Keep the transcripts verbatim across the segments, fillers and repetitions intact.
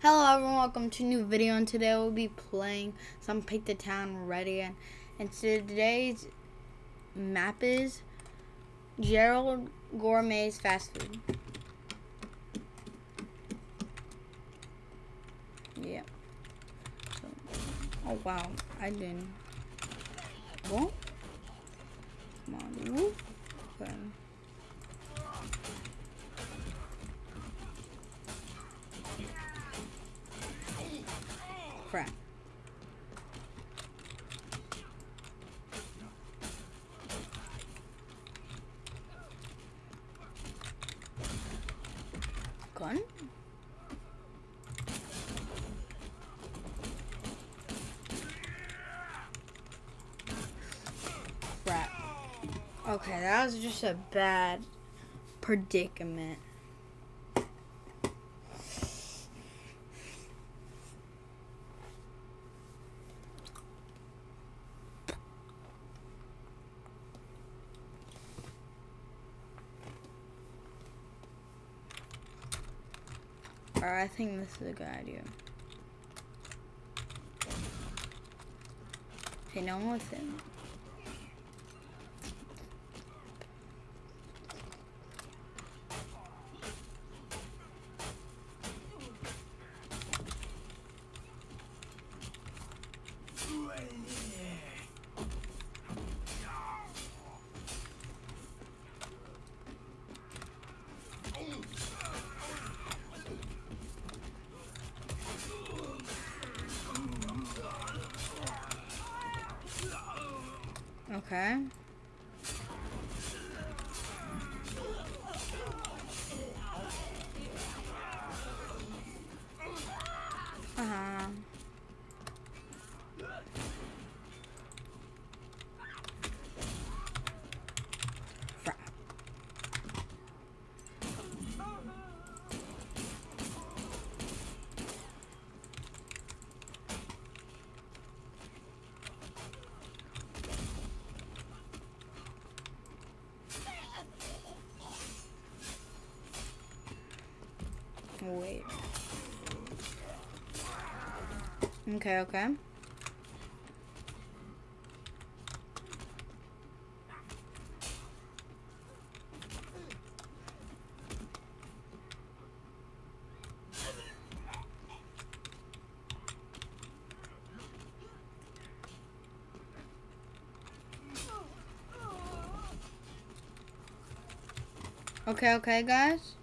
Hello everyone, welcome to a new video, and today we'll be playing some Pick the Town Ready, and, and today's map is Gerald Gourmet's Fast Food. Yeah. So, oh wow, I didn't. Whoa. Come on. Whoop. Okay. Crap. Gun? Crap. Okay, that was just a bad predicament. Alright, I think this is a good idea. Okay, no one with him. Okay. Uh-huh. Crap. Wait. Okay, okay. Okay, okay, guys.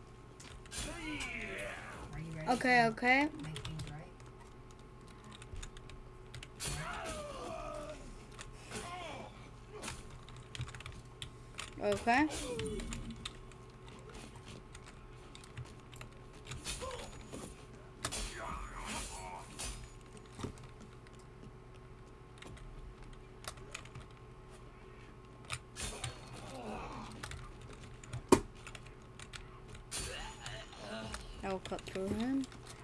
Okay, okay. Okay. I will cut through him.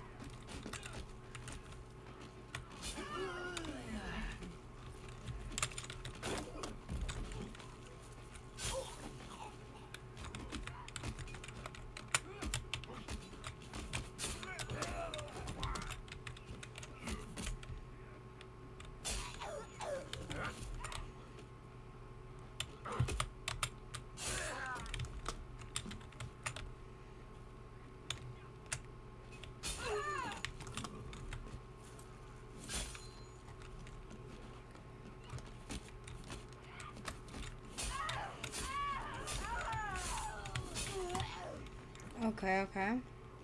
Okay, okay.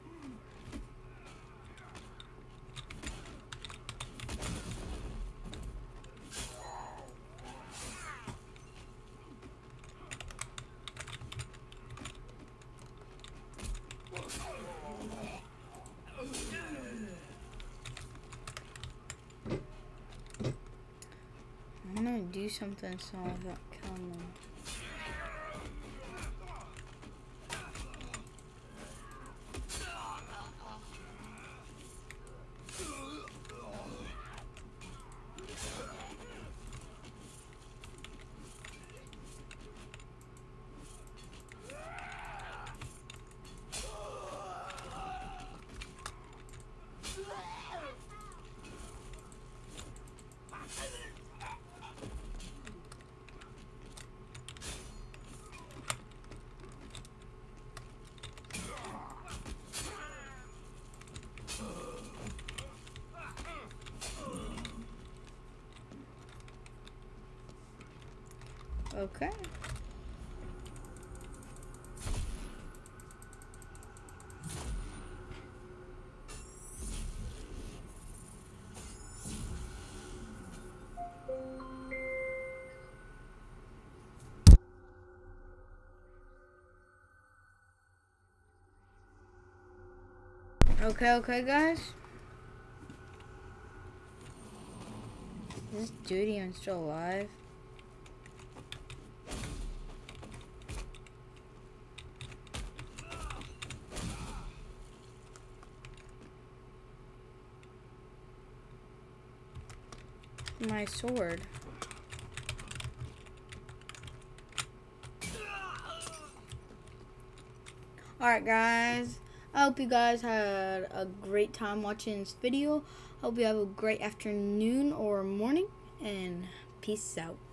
I'm gonna do something so I don't kill them. Okay. Okay, okay, guys. Is this dude even still alive? My sword. Alright, guys. I hope you guys had a great time watching this video. Hope you have a great afternoon or morning. And peace out.